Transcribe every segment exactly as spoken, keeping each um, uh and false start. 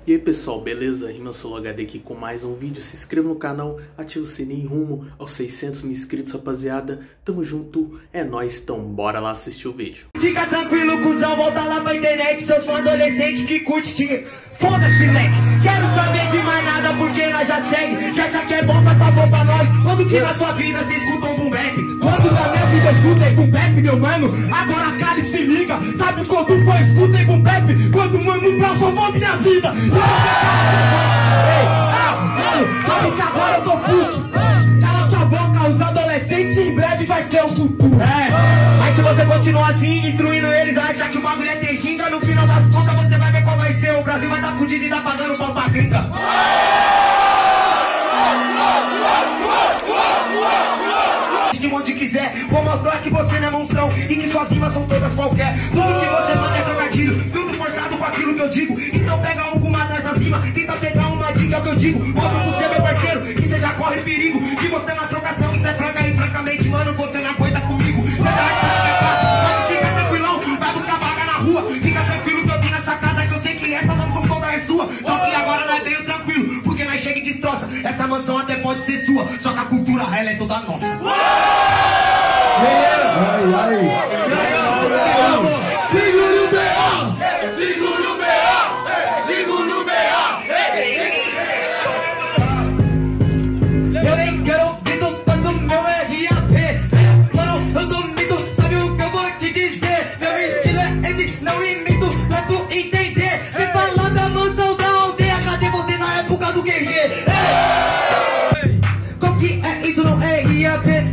E aí pessoal, beleza? RimaSoloHD aqui com mais um vídeo. Se inscreva no canal, ative o sininho rumo aos seiscentos mil inscritos, rapaziada. Tamo junto, é nóis, então bora lá assistir o vídeo. Fica tranquilo, cuzão, volta lá pra internet. Seus fãs adolescentes que curte que... Foda-se, leque, quero saber de mais nada porque nós já segue. Se acha que é bom, tá bom pra nós. Quando que na sua vida cê escuta um boom bap? Quando na minha vida escuta boom bap, meu mano? Agora cara e se liga. Sabe quando foi escuta boom bap? Quando mano transformou minha vida. Ei, ah, mano, sabe que agora eu tô puto. Cala tua boca, os adolescentes em breve vai ser o futuro. É, mas se você continuar assim, instruindo eles a achar que o bagulho é ter ginga, no final das contas você vai ver qual vai ser. O Brasil vai tá fudido e tá pagando pau pra gringa. De onde quiser, vou mostrar que você não é monstrão e que suas rimas são todas qualquer. Tudo que você manda é trocadilho, tudo forçado com aquilo que eu digo. Então pega alguma dessas rimas, tenta pegar uma dica que eu digo. Mostra pra você, meu parceiro, que você já corre perigo. Que você na trocação, isso é franca e francamente, mano, você não aguenta comigo. Você tá mas fica tranquilão, vai buscar vaga na rua. Fica tranquilo que eu vim nessa casa, que eu sei que essa mansão toda é sua. Só que agora nós veio tranquilo, porque nós chega e destroça. Essa mansão até pode ser sua, só que a cultura ela é toda nossa. Ai, ai. Segura o B A! Segura o B A! Segura o B A! Eu nem quero mito, faço meu R A P. Mano, eu sou mito, sabe o que eu vou te dizer? Meu estilo é esse, não imito, pra tu entender. Se falar da mansão da aldeia, cadê você na época do Q G? Ei! Qual que é isso, não é R A P?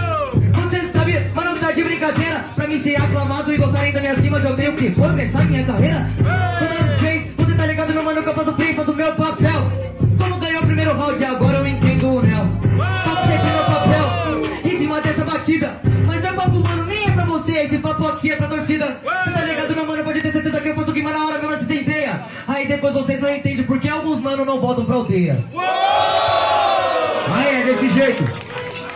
De brincadeira, pra mim ser aclamado e gostarem das minhas rimas, eu tenho que começar minha carreira. Toda vez, você tá ligado, meu mano, que eu faço free, faço meu papel. Como ganhou o primeiro round, agora eu entendo o Nel. Faço sempre meu papel, em cima dessa batida. Mas meu papo, mano, nem é pra você, esse papo aqui é pra torcida. Você tá ligado, meu mano, pode ter certeza que eu faço rima na hora, meu mano, se centeia. Aí depois vocês não entendem porque alguns mano não voltam pra aldeia. Aí é desse jeito.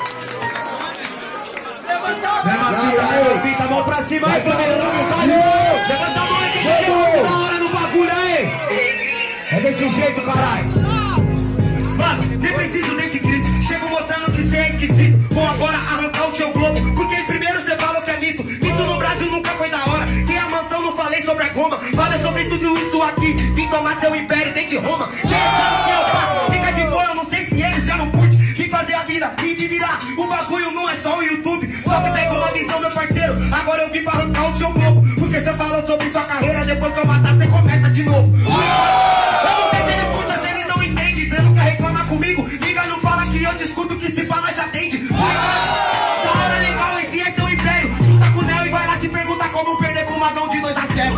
Levanta a mão pra cima aí, família. Levanta a mão aí que você tá na hora no bagulho aí. É desse jeito, caralho. Mano, nem preciso desse grito. Chego mostrando que cê é esquisito. Vou agora arrancar o seu globo, porque primeiro cê falou que é mito. Mito no Brasil nunca foi da hora. Tem a mansão, não falei sobre a goma. Falei sobre tudo isso aqui. Vim tomar seu império dentro de Roma. Cê sabe que é o papo. Fica de boa, eu não sei se eles já não curte. Vim fazer a vida e de virar. O bagulho não é só o YouTube. Só que pegou uma visão, meu parceiro. Agora eu vim pra arrancar o seu globo. Porque você falou sobre sua carreira. Depois que eu matar, você começa de novo. Eu não sei se eles escutam, se eles não entendem. Você nunca reclama comigo. Liga, não fala que eu discuto, que se fala já atende. Da hora legal, esse é seu império. Junta com o Nel e vai lá se perguntar como perder pro Magão de dois a zero.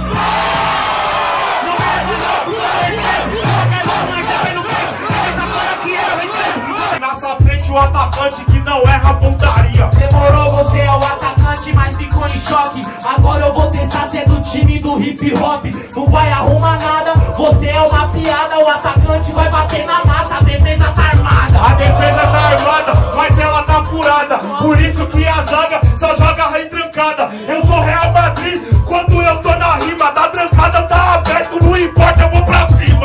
Não é de novo, não é de novo. Não quer louco, mas também não quer. Essa fora aqui é o respeito. Na sua frente o atacante que não erra a pontaria. Demorou, você é o atacante, mas ficou em choque. Agora eu vou testar ser do time do hip hop. Não vai arrumar nada, você é uma piada. O atacante vai bater na massa, a defesa tá armada. A defesa tá armada, mas ela tá furada. Por isso que a zaga só joga retrancada. Eu sou Real Madrid, quando eu tô na rima. Da trancada tá aberto, não importa, eu vou pra cima.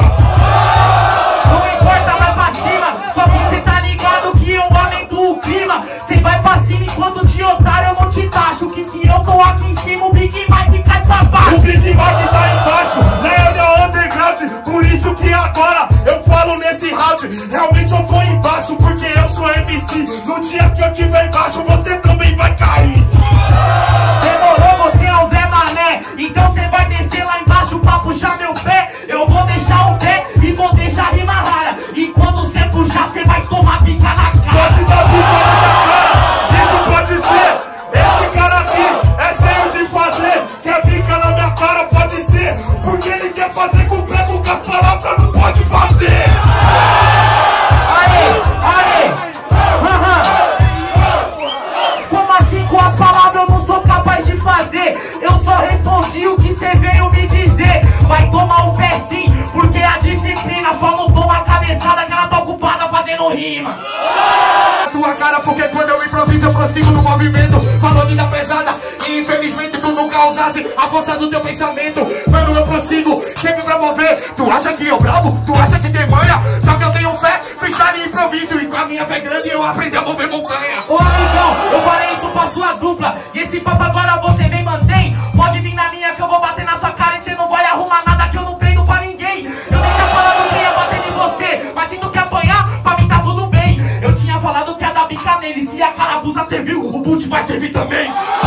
Não importa, vai pra cima. Só que cê tá ligado que eu aumento o clima. Cê vai pra cima enquanto te otário eu não te taxo. Que se eu tô aqui em cima, o Big Mike cai pra baixo. O Big Mike tá embaixo, na Area Underground. Por isso que agora eu falo nesse round. Realmente eu tô embaixo, porque eu sou M C. No dia que eu tiver embaixo, você também vai cair. Demorou, você é o Zé Mané. Então cê vai descer lá embaixo pra puxar meu pé. Eu vou deixar o pé e vou deixar a rima rara. E quando cê puxar, cê vai tomar pica na cara. Pode dar pica na cara, isso pode ser. Esse cara aqui é cheio de fazer. Quer pica na minha cara, pode ser. Porque ele quer fazer com o pé, com as palavras não pode fazer. Aê, aê, aham. Como assim com as palavras eu não sou capaz de fazer? Eu só respondi o que cê veio me dizer. Vai tomar o pé sim, porque a disciplina só não toma a cabeçada que ela tá ocupada fazendo não rima. Tua cara, porque quando eu improviso eu prossigo no movimento. Falou de da pesada e infelizmente tu nunca usasse a força do teu pensamento. Mano, eu prossigo sempre pra mover. Tu acha que eu bravo? Tu acha que tem manha? Só que eu tenho fé, freestyle e improviso. E com a minha fé grande eu aprendi a mover montanha. Ô amigão, eu falei isso pra sua dupla. E esse papo agora você vem mantém. Pode vir na minha que eu vou bater na sua cara. E cê não vai arrumar nada que eu não prendo pra ninguém. Eu nem tinha falado que ia bater em você, mas se tu quer apanhar, pra mim tá tudo bem. Eu tinha falado que ia dar bica nele. Se a carabuça serviu, o boot vai servir também.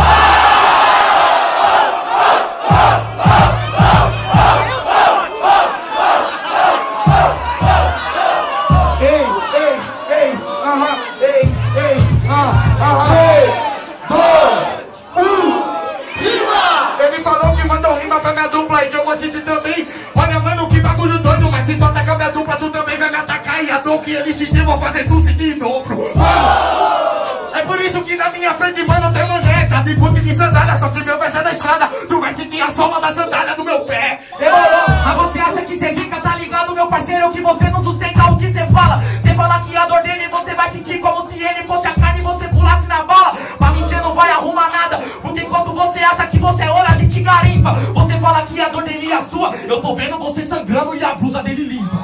Ei, ei, ei, aham, ei, ei, ah, aham, três, dois, um, rima! Ele falou que mandou rima pra minha dupla e que eu vou sentir também. Olha, mano, que bagulho doido, mas se tu atacar minha dupla, tu também vai me atacar. E a dor que ele sentiu, vou fazer tu sentir em dobro. Mano, é por isso que na minha frente, mano, tem maneta de boot de sandália, só que meu pé é deixada. Tu vai sentir a sola da sandália do meu pé. Demorou, mas você acha que cê fica, tá ligado, meu parceiro? Que você não sustenta o que cê fala. Cê fala que a dor dele você vai sentir como se ele fosse a carne e você pulasse na bala. Pra mim cê não vai arrumar nada, porque enquanto você acha que você é ouro, a gente garimpa. Você fala que a dor dele é a sua, eu tô vendo você sangrando e a blusa dele limpa.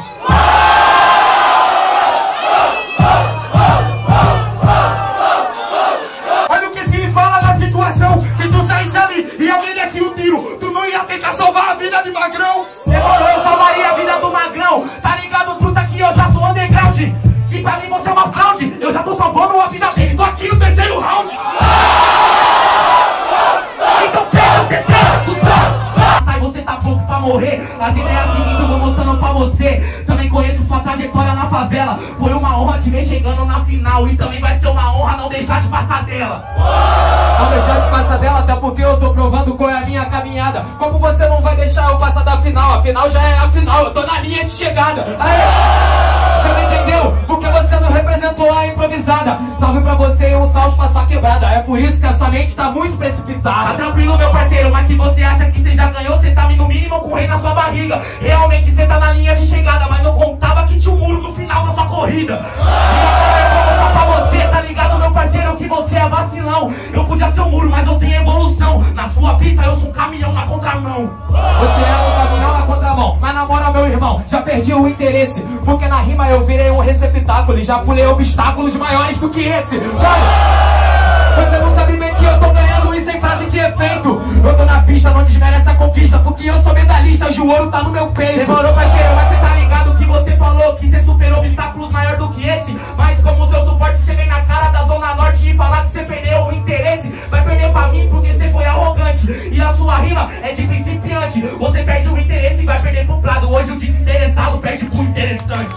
Olha o que se fala na situação. Se tu saísse ali e alguém desse um tiro, tu não ia tentar salvar a vida de Magrão? Demorou, eu salvaria a vida do Magrão. Tá ligado, truta, que eu já sou underground. E pra mim você é uma fraude. Eu já tô salvando a vida dele, tô aqui no terceiro round. Então pega, você tá do céu. Aí você tá pronto pra morrer. As ideias seguintes eu vou mostrando pra você. Também conheço sua trajetória na favela. Foi uma honra te ver chegando na final. E também vai ser uma honra não deixar de passar dela. Não deixar de passar dela, até porque eu tô provando qual é a minha caminhada. Como você não vai deixar eu passar da final? A final já é a final, eu tô na linha de chegada. Aê! Você não entendeu? Porque você não representou a improvisada. Salve pra você e um salve pra sua quebrada. É por isso que a sua mente tá muito precipitada. Tá tranquilo, meu parceiro, mas se você acha que você já ganhou, você tá no mínimo com o rei na sua barriga. Realmente você tá na linha de chegada, mas não contava que tinha um muro no final da sua corrida. E agora eu vou mostrar pra você, tá ligado, meu parceiro, que você é vacilão. Eu podia ser um muro, mas eu tenho evolução. Na sua pista eu sou um caminhão na contramão. Você é um caminhão na contramão, mas na moral, meu irmão, já perdi o interesse. Porque na rima eu virei um receptáculo e já pulei obstáculos maiores do que esse. Mano, você não sabe bem que eu tô ganhando isso em frase de efeito. Eu tô na pista, não desmerece a conquista, porque eu sou medalhista, hoje o ouro tá no meu peito. Demorou, parceiro, mas você tá ligado que você falou que você superou obstáculos maior do que esse. Mas como seu suporte, você vem na cara da Zona Norte e falar que você perdeu o interesse. Vai perder pra mim porque você foi arrogante. E a sua rima é de principiante. Você perde o interesse e vai perder pro prado. Hoje o desinteressado perde pro interessante.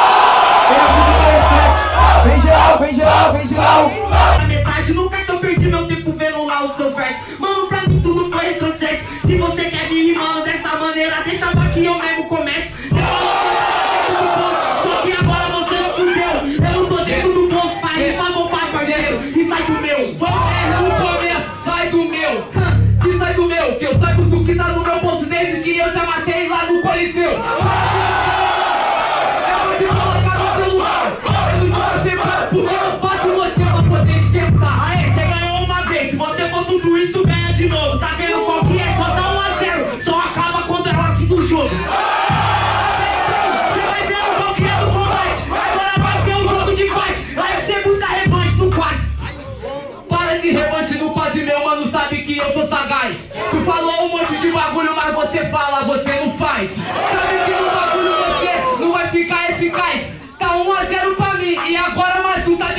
Vem geral, vem geral, vem geral. Na metade, nunca que eu perdi meu tempo vendo lá os seus versos. Mano, pra mim tudo foi retrocesso. Se você quer vir rimando dessa maneira, deixa pra que eu mesmo comece. Só que agora você se fudeu. Eu não tô dentro do bolso, faz rima, vou pra parceiro. E sai do meu. Vamos errar no começo, sai do meu. Que sai do meu, que eu saiba do que tá no meu bolso desde que eu te amassei lá no Coliseu. Aê, você ganhou uma vez. Se você for tudo isso, ganha de novo. Tá vendo qual que é? Só dá um a zero. Só acaba quando é hora do jogo. Você vai ver qual que é do combate. Agora vai ser um jogo de fight. Aí você busca revanche no quase. Para de revanche no quase, meu mano, sabe que eu sou sagaz. Tu falou um monte de bagulho, mas você fala, você não faz. Sabe que no bagulho você não vai ficar eficaz. Tá um a zero pra mim e agora mais um tá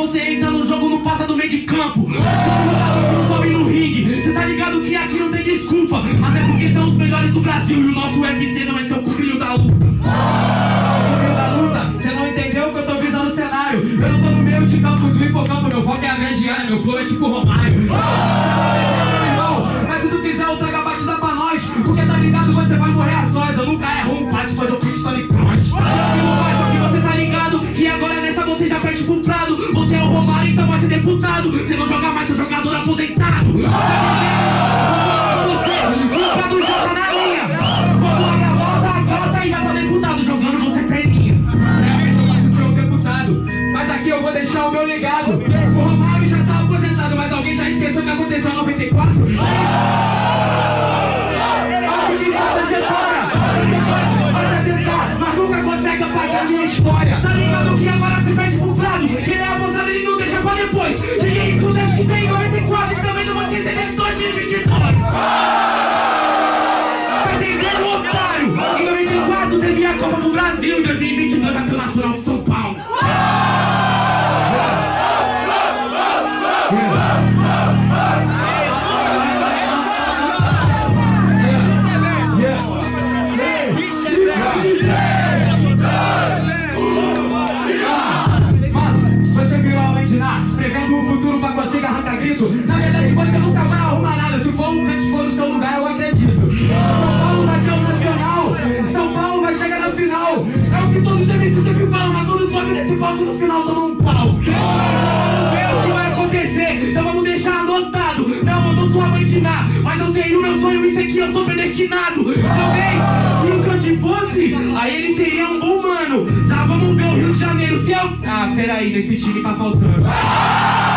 você entra no jogo, não passa do meio de campo. Tipo, lutador que não sobe no ringue. Cê tá ligado que aqui não tem desculpa. Até porque são os melhores do Brasil. E o nosso U F C não é seu cubrinho da luta. Cubrinho da luta, cê não entendeu que eu tô visando o cenário. Eu não tô no meio de campos, no hipocampo. Meu foco é a grande área, meu flow é tipo Romário. Mas se tu quiser, eu trago a batida pra nós. Porque tá ligado, você vai morrer a sós. Eu nunca erro um passe, mas eu pinto Tony Cross. Só que você tá ligado que agora nessa você já perde pro Prado. Você é o Romário, então vai ser deputado. Você não joga mais, seu jogador aposentado. Você, o Prado joga na linha. Quando olha a volta, volta e vai pra deputado. Jogando você perninha. É, eu posso ser o deputado. Mas aqui eu vou deixar o meu legado. O Romário já tá aposentado, mas alguém já esqueceu o que aconteceu em noventa e quatro? Mas nunca consegue apagar a minha história. Tá ligado que agora se perde pro Prado. Ele é abusado, ele não deixa pra depois. Ninguém escuta que tem em noventa e quatro. E também não vou esquecer de dois mil e vinte e dois. Tá entendendo, otário? Em noventa e quatro teve a Copa do Brasil. Em dois mil e vinte e dois até o Nacional de São Paulo. Prevendo o futuro pra conseguir arrancar grito. Na verdade você nunca vai arrumar nada. Se for um pente for no seu lugar, eu acredito. São Paulo vai ter o Nacional. São Paulo vai chegar na final. É o que todos os M Cs sempre falam. Mas todos sobem nesse palco no final tomam um pau. Vamos ver o que vai acontecer. Então vamos deixar anotado. Não, eu não sou abandinar, mas eu sei o meu sonho, isso aqui eu sou predestinado. Talvez, se o Cante fosse, aí ele seria um bom mano. Já vamos ver o Rio de Janeiro. Se eu... Ah, peraí, nesse time tá faltando.